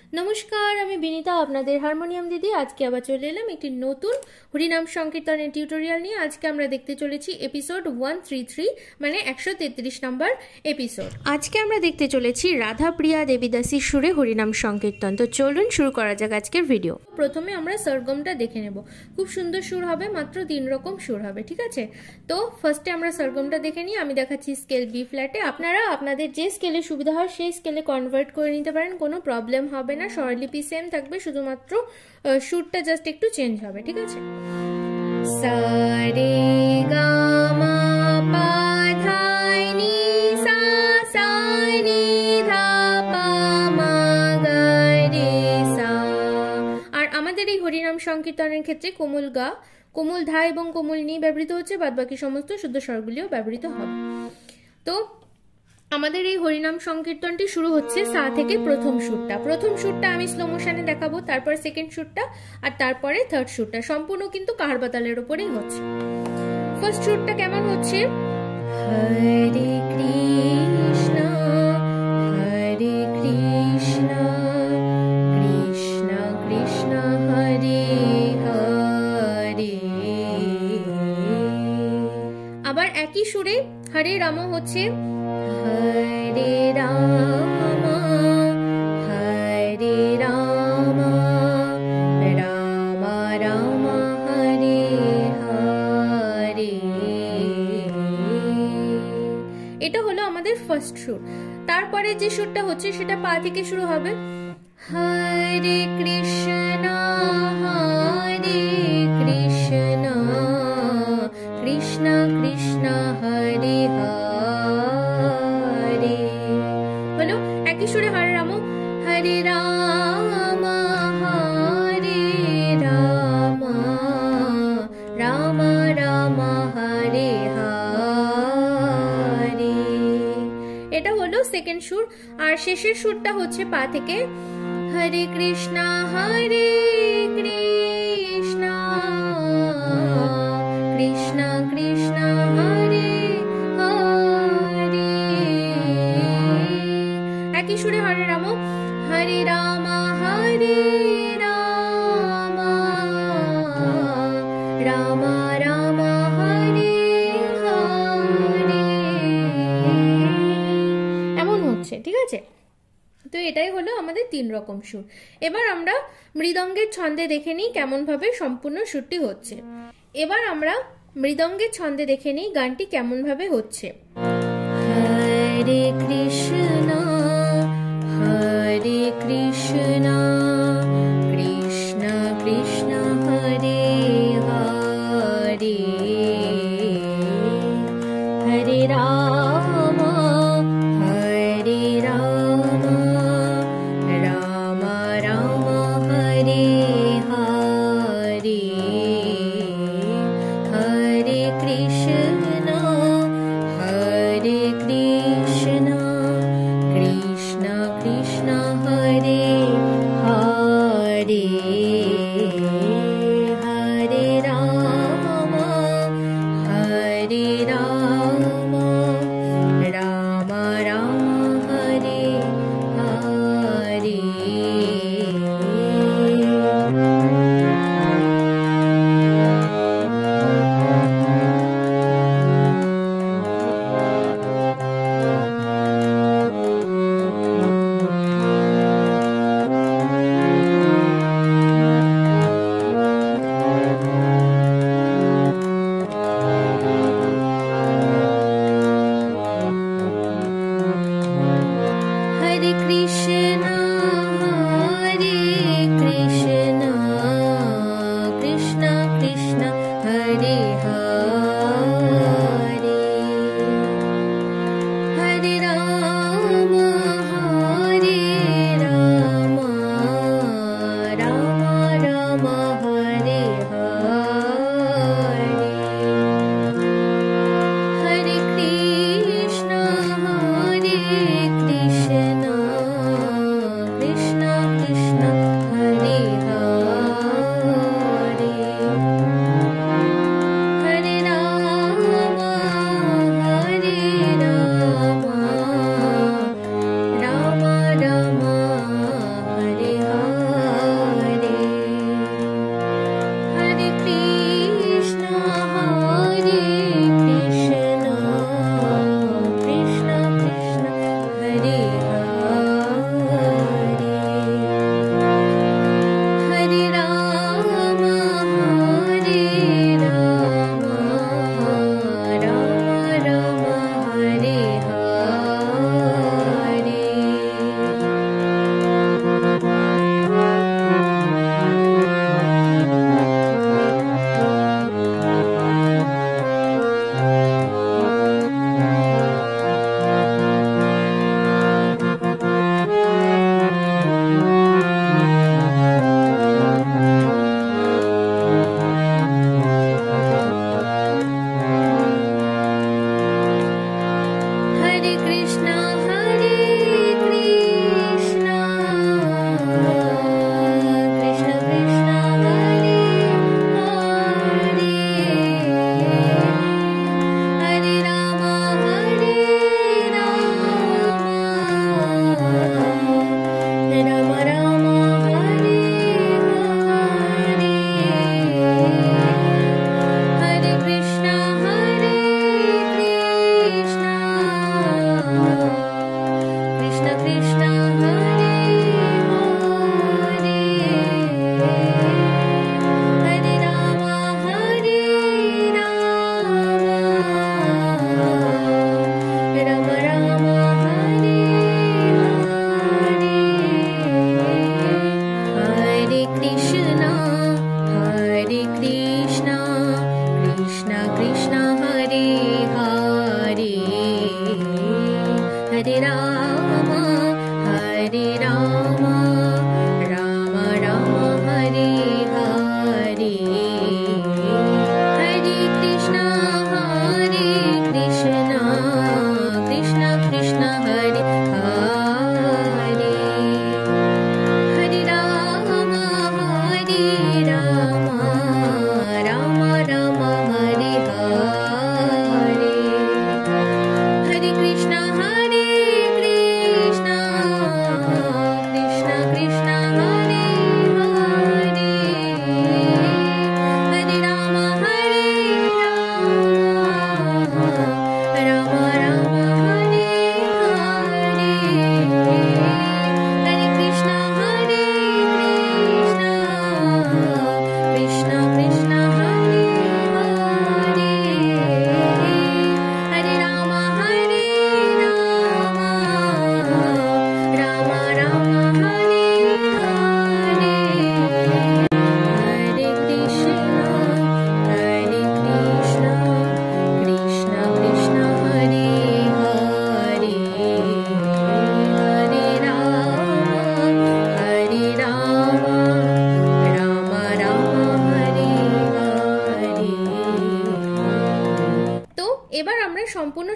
নমস্কার, আমি বিনীতা, আপনাদের হারমোনিয়াম দিদি। আজকে আবার চলে এলাম একটি নতুন হরিনাম সংকীর্তনের টিউটোরিয়াল নিয়ে। আজকে আমরা দেখতে চলেছি এপিসোড 133, মানে 133 নম্বর এপিসোড। আজকে আমরা দেখতে চলেছি রাধা প্রিয়া দেবীদাসীর সুরে হরিনাম সংকীর্তন। তো চলুন শুরু করা যাক আজকের ভিডিও। প্রথমে আমরা সরগমটা দেখে নেব। খুব সুন্দর সুর হবে, মাত্র 3 রকম সুর হবে, ঠিক আছে? তো ফার্স্টে আমরা সরগমটা দেখে নিই। আমি দেখাচ্ছি স্কেল বি ফ্ল্যাটে। আপনারা আপনাদের যে স্কেলে সুবিধা হয় সেই স্কেলে কনভার্ট করে নিতে পারেন, কোনো প্রবলেম হবে না। স্বরলিপি সেম থাকবে, শুধুমাত্র সুরটা জাস্ট একটু চেঞ্জ হবে, ঠিক আছে? সা রে গা মা পা ধা নি সা সা নি ধা পা মা গা রে সা। আর আমাদের এই হরিনাম সংকীর্তনের ক্ষেত্রে কোমল গা, কোমল ধা এবং কোমল নি ব্যবহৃত হচ্ছে, বাদবাকি সমস্ত শুদ্ধ স্বরগুলিও ব্যবহৃত হবে। তো আমাদের এই হরিনাম সংকীর্তনটি শুরু হচ্ছে সা থেকে প্রথম সুরটা আমি স্লো মোশনে দেখাবো, তারপর সেকেন্ড সুরটা, আর তারপরে থার্ড সুরটা। সম্পূর্ণ কিন্তু কাহারবা তালের উপরেই হচ্ছে। ফার্স্ট সুরটা কেমন হচ্ছে? হরে কৃষ্ণ হরে কৃষ্ণ কৃষ্ণ কৃষ্ণ হরে হরে। আবার একই সুরে হরে রাম হচ্ছে হরে রাম হরে রাম রাম রাম হরে হরে। এটা হলো আমাদের ফার্স্ট সুর। তারপরে যে সুরটা হচ্ছে সেটা পা থেকে শুরু হবে। হরে কৃষ্ণ হরে কৃষ্ণ কৃষ্ণ কৃষ্ণ হরে হরে। হলো একই সুরে হরে রাম হরে রাম হরে রাম রাম রাম হরে হরে। এটা হলো সেকেন্ড সুর। আর শেষের সুরটা হচ্ছে পা থেকে হরে কৃষ্ণ কৃষ্ণ কৃষ্ণ হরে হরে। একই সুরে হরে রাম হরে রাম হরে রাম রাম রাম হরে হরে। এমন হচ্ছে, ঠিক আছে? তো এটাই হলো আমাদের 3 রকম সুর। এবার আমরা মৃদঙ্গের ছন্দে দেখে নিই কেমন ভাবে সম্পূর্ণ সুরটি হচ্ছে। এবার আমরা মৃদঙ্গের ছন্দে দেখে নিই গানটি কেমন ভাবে হচ্ছে। হরে কৃষ্ণ হরে কৃষ্ণ কৃষ্ণ কৃষ্ণ হরে হরে হরে রাম হরে রাম রাম রাম হরে হরে হরে কৃষ্ণ কৃষ্ণ কৃষ্ণ হরে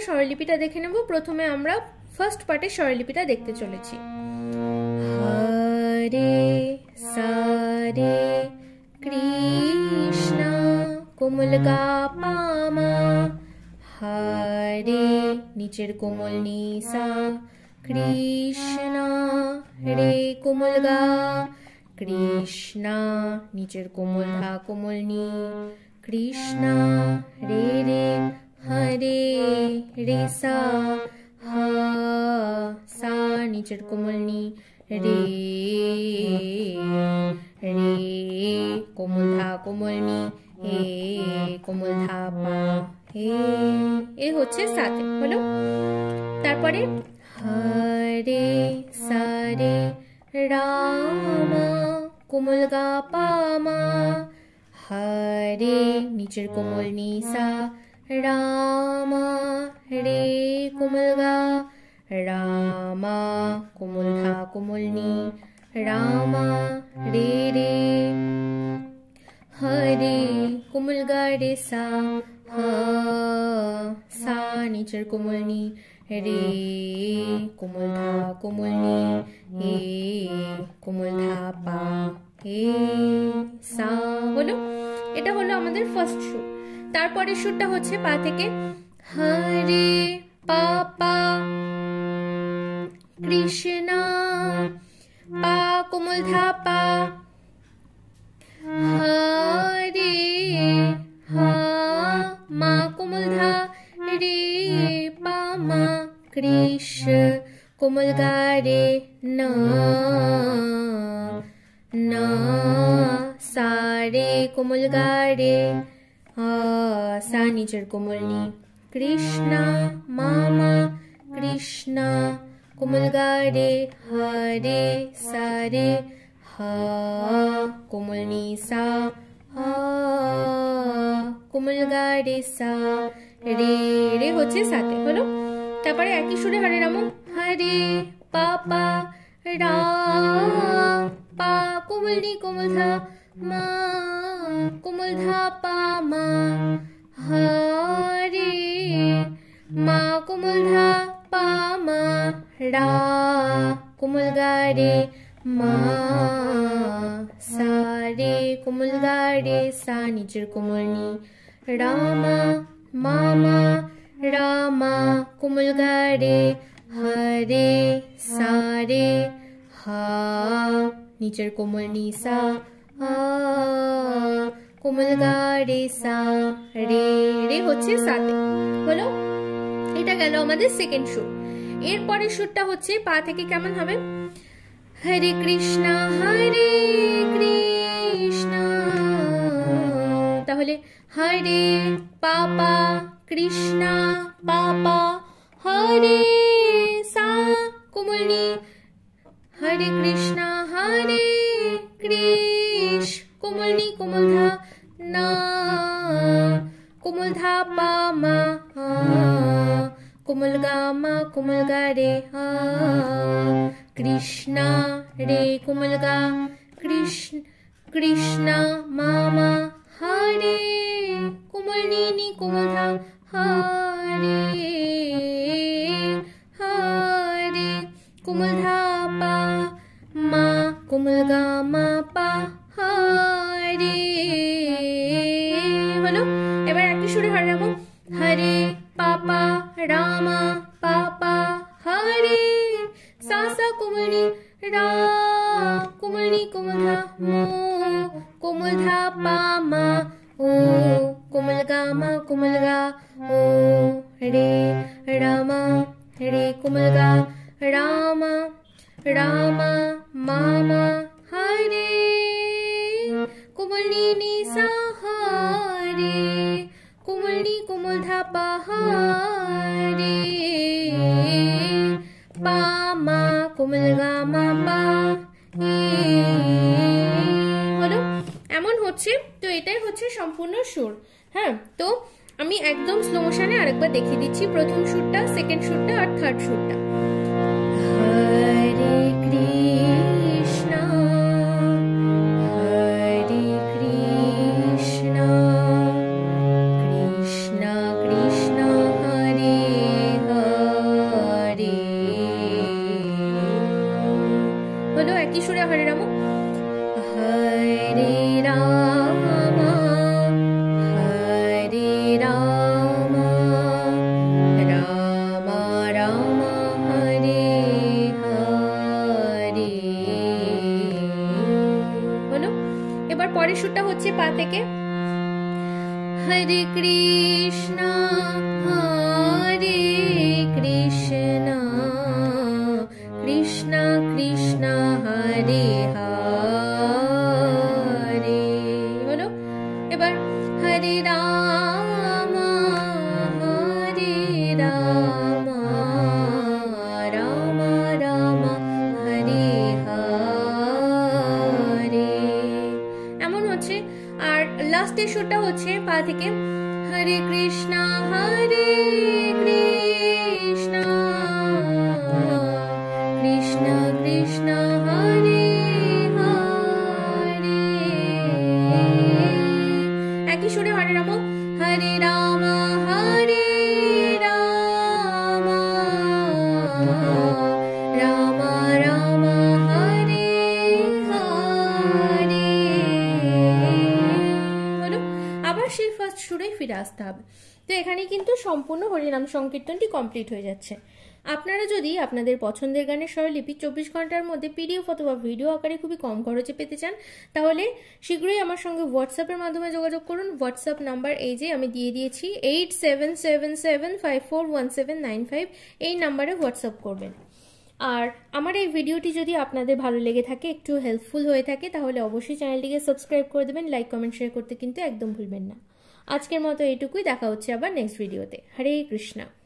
স্বরলিপিটা দেখে নেব। প্রথমে আমরা ফার্স্ট পার্টের স্বরলিপিটা দেখতে চলেছি। হরে সারে কৃষ্ণ কোমল গা পামা, হরে নিচের কোমল নিসা, কৃষ্ণ রে কোমল গা, কৃষ্ণ নিচের কোমল ধা কোমল নি, কৃষ্ণ রে রে, হরে রে সা, হা সা নিচের কোমল নি, রে রে কোমল ধা কোমল নি, হে কোমল ধা পা, হে এ হচ্ছে সাথে হলো। তারপরে হরে সারে রামা কোমল গা পামা, হরে নিচের কোমল নিসা, রামা রে কোমল গা, রামা কোমল ধা কোমল নি, রামা রে রে, হরে কোমল গা রে সা, হা সা নিচের কোমল নি, রে কোমল ধা কোমল নি, হে কোমল ধা পা, হে সা হলো। এটা হলো আমাদের ফার্স্ট সুর। তারপরে সুরটা হচ্ছে পা থেকে, হরে পা পা কৃষ্ণ, পা কোমল ধা পা, হরে হা মা কোমল ধা, রে পা মা, কৃষ্ণ কোমল গা রে না, না সা রে কোমল গা রে, সা নিচের কোমল নি, কৃষ্ণ মামা, কৃষ্ণ কোমল গা রে, হরে সা রে, হা কোমল নি সা, হা কোমল গা রে সা, রে রে হচ্ছে সাথে হলো। তারপরে একই সুরে হরে রাম, হরে পা পা রা, পা কোমল নি কোমল ধা, মা কোমল ধা পা মা, হরে মা কোমল ধা পা মা, রা কোমল গা রে মা, সা রে কোমল গা রে সা নিচের কোমল নি, রামা মামা, রামা কোমল গা রে, হরে সা রে, হা নিচের কোমল নি সা, কোমল গা রে সা, রে রে হচ্ছে সাথে হলো। এটা গেল আমাদের সেকেন্ড সুর। এরপরের সুরটা হচ্ছে পা থেকে কেমন হবে, হরে কৃষ্ণ তাহলে হরে পাপা কৃষ্ণ পাপা, হরে সা কোমল নি, হরে কৃষ্ণ হরে কৃষ্ণ কোমল নি কোমল ধা না, কোমল ধা পা মা, কোমল গা মা কোমল গা রে, কৃষ্ণ রে কোমল গা, কৃষ্ণ কৃষ্ণ মামা, হরে কোমল নি নি কোমল ধা, হরে হরে কোমল ধা পা মা, কোমল গা মা পা, হরে হলো। এবার একই সুরে হরে রাম, হরে পাপা রামা পাপা, হরে সা সা কোমল নি রা, কোমল নি কোমল ধা মো, কোমল ধা পা মা, ও কোমল গা মা কোমল গা, ও রে রামা রে কোমল গা, রামা রামা মামা, হরে কোমল নি নি সা, হরে কোমল নি কোমল ধা পা, হরে পা মা কোমল গা মা পা, হলো। এমন হচ্ছে। তো এটাই হচ্ছে সম্পূর্ণ সুর। হ্যাঁ, তো আমি একদম স্লো মোশনে আরেকবার দেখিয়ে দিচ্ছি প্রথম সুরটা, সেকেন্ড সুরটা আর থার্ড সুরটা। হরে কৃষ্ণ হরে কৃষ্ণ কৃষ্ণ কৃষ্ণ হরে এবার পরের সুরটা হচ্ছে পা থেকে হরে কৃষ্ণ হরে কৃষ্ণ কৃষ্ণ কৃষ্ণ হরে হরে হলো। এবার হরে রাম হরে রাম রাম রাম হরে হরে, এমন হচ্ছে। আর লাস্টের সুরটা হচ্ছে পা থেকে হরে কৃষ্ণ কৃষ্ণ কৃষ্ণ হরে হরে, একই সুরে হরে রাম হরে রাম হরে রাম রাম রাম হরে হরে হলো। আবার সেই ফার্স্ট সুরে ফিরে আসতে হবে। তো এখানে কিন্তু সম্পূর্ণ হরিনাম সংকীর্তনটি কমপ্লিট হয়ে যাচ্ছে। আপনারা যদি আপনাদের পছন্দের গানের স্বরলিপি 24 ঘন্টার মধ্যে পিডিএফ অথবা ভিডিও আকারে খুবই কম খরচে পেতে চান, তাহলে শীঘ্রই আমার সঙ্গে হোয়াটসঅ্যাপের মাধ্যমে যোগাযোগ করুন। হোয়াটসঅ্যাপ নাম্বার এই যে আমি দিয়ে দিয়েছি 8777541795, এই নাম্বারে হোয়াটসঅ্যাপ করবেন। আর আমার এই ভিডিওটি যদি আপনাদের ভালো লেগে থাকে, একটু হেল্পফুল হয়ে থাকে, তাহলে অবশ্যই চ্যানেলটিকে সাবস্ক্রাইব করে দেবেন। লাইক কমেন্ট শেয়ার করতে কিন্তু একদম ভুলবেন না। আজকের মতো এইটুকুই, দেখা হচ্ছে আবার নেক্সট ভিডিওতে। হরে কৃষ্ণা।